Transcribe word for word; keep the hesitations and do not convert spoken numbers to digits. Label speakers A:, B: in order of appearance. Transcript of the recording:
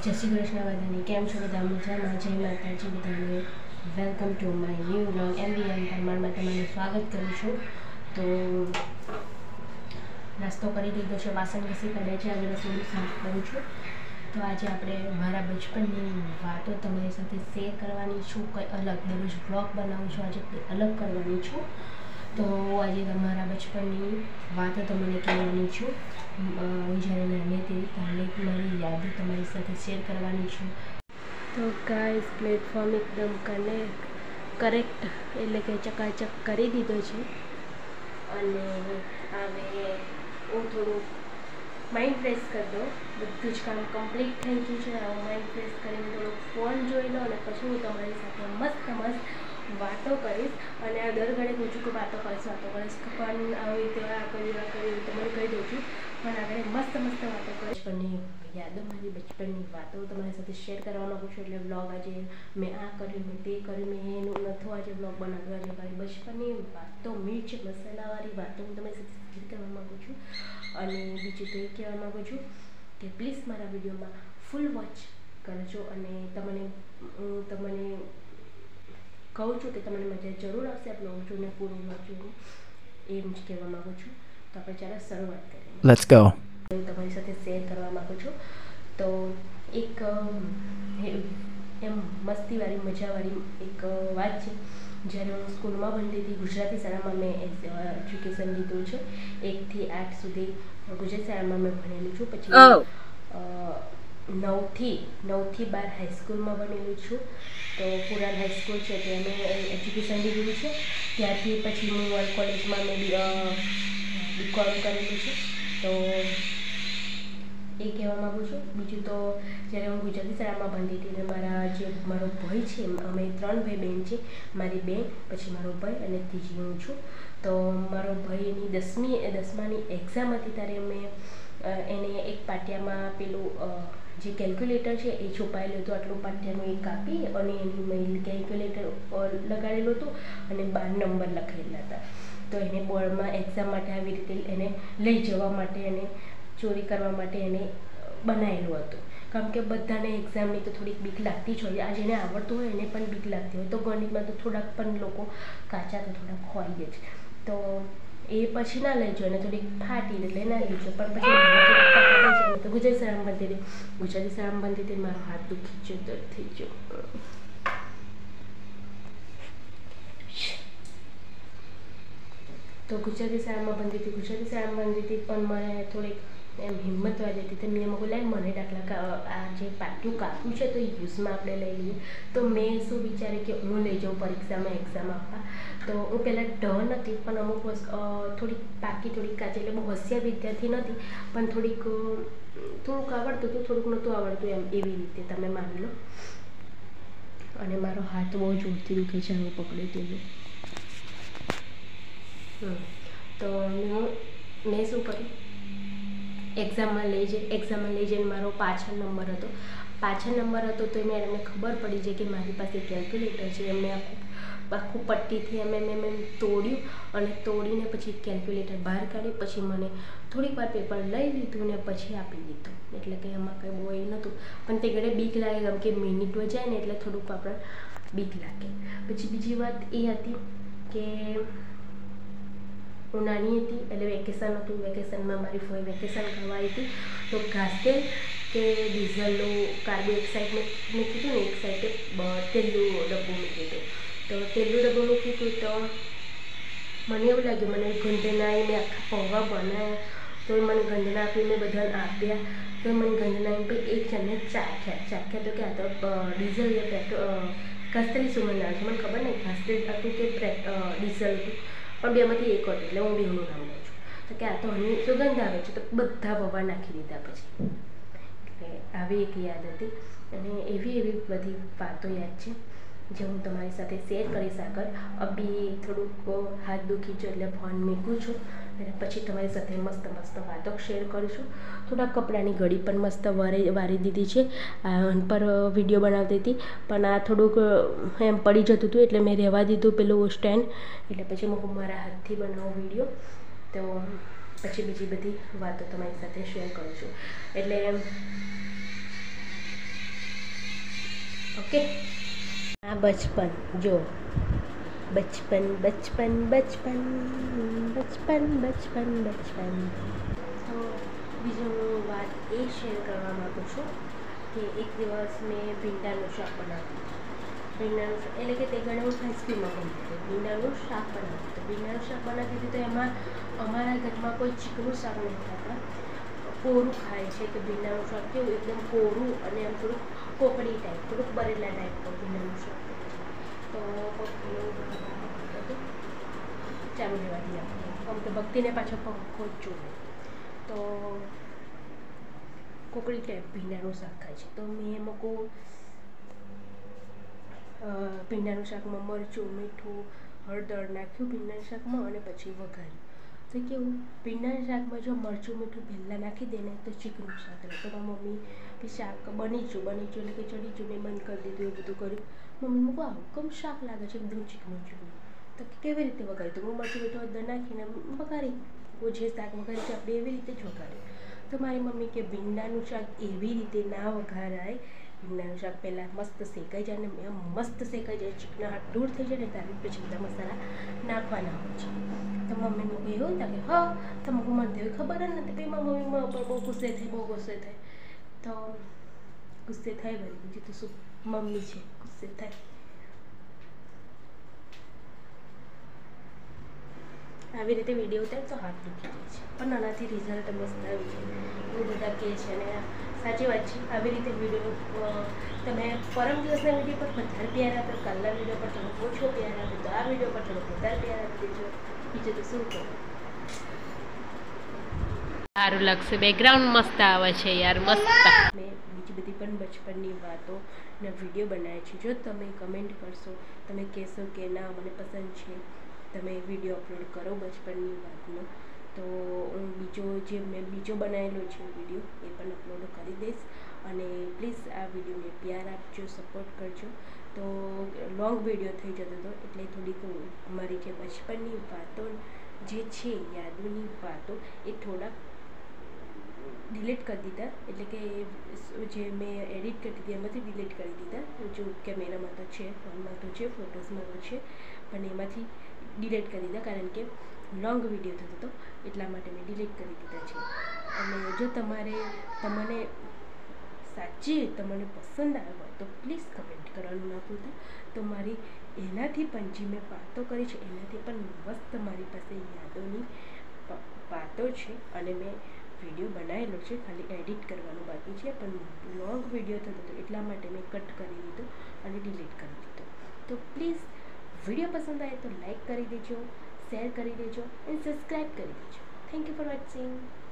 A: જય શ્રી કૃષ્ણ બધાને. કેમ છો બધા? મજામાં? જય માતાજી બધાને. Welcome to my new vlog. M B M પરમારમાં તમારું સ્વાગત કરું છું. તો નાસ્તો કરી લીધો છે, વાસણ ઘસી કાઢ્યા છે, આજે રસોડું સાફ કરું છું. તો આજે આપણે મારા બચપનની વાતો તમારી સાથે શેર કરવાની છું. કંઈ અલગ દરરોજ વ્લોગ બનાવું છું, આજે કંઈ અલગ કરવાની છું. તો આજે તમારા બચપનની વાતો તમને કહેવાની છું. હું જ્યારે નાની હતી ત્યારે મારી યાદો તમારી સાથે શેર કરવાની છું. તો ગાઈસ, પ્લેટફોર્મ એકદમ કનેક્ટ કરેક્ટ એટલે કે ચકાચક કરી દીધો છે. અને હવે હું થોડું માઇન્ડ ફ્રેશ કરી દઉં. બધું જ કામ કમ્પ્લીટ થઈ ગયું છે. હું માઇન્ડ ફ્રેશ કરીને થોડુંક ફોન જોઈ લઉં અને પછી હું તમારી સાથે મસ્ત મસ્ત વાતો કરીશ. અને આ દર ઘડે પૂછું કે વાતો કરીશ વાતો કરીશ પણ આવી રીતે આ કર્યું આ કર્યું તમને કહી દઉં છું. પણ આગળ મસ્ત મસ્ત વાતો કરીશ. બચપનની યાદો, મારી બચપનની વાતો તમારી સાથે શેર કરવા માગું છું. એટલે બ્લોગ આજે મેં આ કર્યું, મેં તે કર્યું, મેં એનું નહોતું આજે બ્લોગ બનાવ્યો. આજે મારી બચપનની વાતો, મિર્ચ મસાલાવાળી વાતો હું તમારી સાથે શેર કરવા માગું છું. અને બીજું તો એ કહેવા માગું છું કે પ્લીઝ મારા વિડીયોમાં ફૂલ વોચ કરજો. અને તમને હું તમને કહું છું કે તમને મજા જરૂર આવશે આ બ્લોગ જોઈને, પૂરું બ્લોગ જોઈને, એમ જ કહેવા માગું છું. તો આપણે ચાલો શરૂઆત કરીએ.
B: Let's go.
A: હું તમારી સાથે શેર કરવા માગું છું. તો એક એમ મસ્તીવાળી મજાવાળી એક વાત છે. જ્યારે હું સ્કૂલમાં ભણતી હતી, ગુજરાતી શાળામાં મેં એજ્યુકેશન લીધું છે. એકથી આઠ સુધી ગુજરાતી શાળામાં મેં ભણેલું છું. પછી નવથી નવથી બાર હાઈસ્કૂલમાં ભણેલું છું. તો પુરાણ હાઈસ્કૂલ છે ત્યાં મેં એજ્યુકેશન લીધેલું છે. ત્યારથી પછી હું વર્લ્ડ કોલેજમાં મેં બી કોમ કરેલું છે. તો એ કહેવા માગું છું. બીજું તો જ્યારે હું ગુજરાતી શાળામાં ભણતી હતી અને મારા જે મારો ભાઈ છે, અમે ત્રણ ભાઈ બહેન છે. મારી બેન, પછી મારો ભાઈ અને ત્રીજી હું છું. તો મારો ભાઈ એની દસમી દસમાની એક્ઝામ હતી ત્યારે મેં એને એક પાટિયામાં પેલું જે કેલ્ક્યુલેટર છે એ છુપાયેલું હતું. આટલું પાટિયાનું એ કાપી અને એની મેં કેલ્ક્યુલેટર લગાડેલું હતું અને બાર નંબર લખેલા હતા. તો એને બોર્ડમાં એક્ઝામ માટે આવી રીતે એને લઈ જવા માટે એને ચોરી કરવા માટે એને બનાવેલું હતું. કારણ કે બધાને એક્ઝામની તો થોડીક બીક લાગતી જ હોય. આ જેને આવડતું હોય એને પણ બીક લાગતી હોય. તો ગણિતમાં તો થોડાક પણ લોકો કાચા તો થોડાક હોય જ. તો એ પછી ના લઈ જાઓ, એને થોડીક ફાટી એટલે ના લઈ જાઓ. પણ પછી તો ગુજરાતી શાળામાં બનતી હતી ગુજરાતી શાળામાં બનતી હતી મારો હાથ દુખી ગયો, દર્દ થઈ ગયો. તો ગુજરાતી શાળામાં બનતી હતી ગુજરાતી શાળામાં બનતી હતી પણ મને થોડીક એમ હિંમત વાળી હતી. તો મેં મગું લાઈને મને દાખલા આ જે પાટિયું કાપ્યું છે તો એ યુઝમાં આપણે લઈ લઈએ. તો મેં શું વિચારે કે હું લઈ જાઉં પરીક્ષામાં એક્ઝામ આપવા. તો હું પહેલાં ડર નથી પણ અમુક વસ્તુ થોડીક પાકી થોડીક કાચી, એટલે બહુ હોશિયાર વિદ્યાર્થી નથી પણ થોડીક થોડુંક આવડતું હતું, થોડુંક નહોતું આવડતું, એમ એવી રીતે તમે માની લો. અને મારો હાથ બહુ જોરથી દુખે છે હું પકડે તેવું. તો હું મેં શું કર્યું, એક્ઝામમાં લઈ જઈ એક્ઝામમાં લઈ જઈને મારો પાછળ નંબર હતો પાછળ નંબર હતો તો મેં એમને ખબર પડી છે કે મારી પાસે કેલ્ક્યુલેટર છે. એમને આખું આખું પટ્ટીથી એમ એમ એમ તોડ્યું અને તોડીને પછી કેલ્ક્યુલેટર બહાર કાઢી. પછી મને થોડીક વાર પેપર લઈ લીધું ને પછી આપી દીધું. એટલે કે એમાં કંઈ બહુ એ નહોતું પણ તે ઘડે બીક લાગે, કેમ કે મિનિટો જાય ને એટલે થોડુંક આપણે બીક લાગે. પછી બીજી વાત એ હતી કે હું નાની હતી એટલે વેકેશન હતું. વેકેશનમાં મારી ફોઈ વેકેશન કરવા આવી હતી. તો ઘાસતેલ કે ડીઝલનું કાર્બન એક સાઈડ મેં મૂકી હતું ને એક સાઈડે તેલનું ડબ્બું મૂકી હતું. તો તેલનું ડબ્બું મૂકી હતું તો મને એવું લાગ્યું, મને ગંધના મેં આખા પૌવા બનાવ્યા તો મને ગંધના આપી, મેં બધાને આપ્યા તો મને ગંધના એમ એક જણને ચાખ્યા ચાખ્યા તો કે આ તો ડીઝલ એ પેટ્રોલ ઘાસતેલી સુગંધ આવે છે. મને ખબર નહીં ઘાસતેલ હતું કે ડીઝલ હતું પણ બેમાંથી એક હતું એટલે હું બેનું નામ લઉં છું. તો કે આ તો હની સુગંધ આવે છે. તો બધા પૌવા નાખી દીધા પછી. એટલે આવી એક યાદ હતી. અને એવી એવી બધી વાતો યાદ છે જે હું તમારી સાથે શેર કરીશ આગળ. અભી થોડુંક હાથ દુખી છું એટલે ફોન મૂકું છું અને પછી તમારી સાથે મસ્ત મસ્ત વાતો શેર કરું છું. થોડા કપડાની ઘડી પણ મસ્ત વારી વારી દીધી છે. આ પર વિડીયો બનાવતી હતી પણ આ થોડુંક એમ પડી જતું હતું એટલે મેં રહેવા દીધું પેલું સ્ટેન્ડ. એટલે પછી હું મારા હાથથી બનાવું વિડીયો. તો પછી બીજી બધી વાતો તમારી સાથે શેર કરું છું. એટલે ઓકે. આ બચપન જો બચપન બચપન બચપન બચપન બચપન બચપન. તો બીજું હું વાત એ શેર કરવા માગું છું કે એક દિવસ મેં ભીંડાનું શાક બનાવ્યું. ભીંડાનું શાક એટલે કે તે ગણે હું આઈસ્ક્રીમમાં બનતું હતું. ભીંડાનું શાક બનાવ્યું હતું. ભીંડાનું શાક બનાવતી હતી તો એમાં અમારા ઘરમાં કોઈ ચીકણું શાક નહીં ખાતા, કોરું ખાય છે. કે ભીંડાનું શાક કેવું એકદમ કોરું અને આમ થોડુંક કોકડી ટાઈપ, થોડુંક બરેલા ટાઈપનું ભીંડાનું શાક. તો ચાલુ રહેવાથી આપણે આમ તો ભક્તિને પાછો પંખો જ જોવે તો કોકડી ટાઈપ ભીંડાનું શાક ખાય છે. તો મેં એમાં કહું ભીંડાનું શાકમાં મરચું, મીઠું, હળદર નાખ્યું ભીંડાના શાકમાં અને પછી વઘાર્યું. તો કેવું ભીંડાના શાકમાં જો મરચું મીઠું પહેલાં નાખી દે ને તો ચીકણું શાક રહે. તો મારી મમ્મી બી શાક બની છું બની છું એટલે કે ચડી છું મેં બંધ કરી દીધું, એવું બધું કર્યું. મમ્મી મૂકો આવું કમ શાક લાગે છે એકદમ ચીકણું ચીકણું. તો કેવી રીતે વઘાર્યું? તો હું મરચું મીઠું હળદર નાખીને વઘારી, જે શાક વઘારી છે આપણે એવી રીતે જ વઘાર્યું. તો મારી મમ્મી કે ભીંડાનું શાક એવી રીતે ના વઘારાય. ભીંડાનું શાક પહેલાં મસ્ત શેકાઈ જાય ને મસ્ત શેકાઈ જાય, ચીકણાટ દૂર થઈ જાય ને ત્યાર પછી બધા મસાલા નાખવાના હોય છે. તો મમ્મીનું એવું હતા કે હા તમે હું મને તેવી ખબર જ નથી. પછી મારી મમ્મી મારા ઉપર બહુ ગુસ્સે થઈ બહુ ગુસ્સે થઈ તો ગુસ્સે થાય વળી બીજું તો શું, મમ્મી છે ગુસ્સે થાય. આવી રીતે વિડીયો ઉતાર તો હાથ દુખી જાય છે, પણ આનાથી રિઝલ્ટ મસ્ત આવ્યું છે એવું બધા કહે છે. અને સાચી વાત છે. આવી રીતે વિડીયો તમે પરમ દિવસના વિડીયો પર વધારે પ્યાર આપો, કાલના વિડીયો પર થોડો ઓછો પ્યાર આપો, તો આ વિડીયો પર થોડો વધારે પ્યાર આપી દેજો. બીજું તો શું કહું, સારું લાગશે. બેકગ્રાઉન્ડ મસ્ત આવે છે યાર, મસ્ત. મેં બીજી બધી પણ બચપનની વાતો ને વિડીયો બનાવ્યા છે. જો તમે કમેન્ટ કરશો, તમે કહેશો કે ના મને પસંદ છે, તમે વિડીયો અપલોડ કરો બચપનની વાતનો, તો હું બીજો જે મેં બીજો બનાવેલો છે વિડીયો એ પણ અપલોડ કરી દઈશ. અને પ્લીઝ આ વિડીયોને પ્યાર આપજો, સપોર્ટ કરજો. તો લોંગ વિડીયો થઈ જતો હતો એટલે થોડીક મારી જે બચપનની વાતો જે છે યાદોની વાતો એ થોડાક ડિલીટ કરી દીધા. એટલે કે જે મેં એડિટ કરતી હતી એમાંથી ડિલીટ કરી દીધા. જો કેમેરામાં તો છે, ફોનમાં તો છે, ફોટોઝમાં તો છે, પણ એમાંથી ડિલીટ કરી દીધા કારણ કે લોંગ વિડીયો થતો હતો એટલા માટે મેં ડિલીટ કરી દીધા છે. અને જો તમારે તમને સાચી તમને પસંદ આવે હોય તો પ્લીઝ કમેન્ટ કરવાનું ના ભૂલતા. તો મારી એનાથી પણ જે મેં વાતો કરી છે એનાથી પણ મસ્ત મારી પાસે યાદોની વાતો છે અને મેં વિડીયો બનાવેલો છે, ખાલી એડિટ કરવાનું બાકી છે. પણ લોંગ વિડીયો થતો હતો એટલા માટે મેં કટ કરી દીધો અને ડિલીટ કરી દીધો. તો પ્લીઝ વિડીયો પસંદ આવે તો લાઈક કરી દેજો, શેર કરી દેજો અને સબસ્ક્રાઈબ કરી દેજો. Thank you for watching.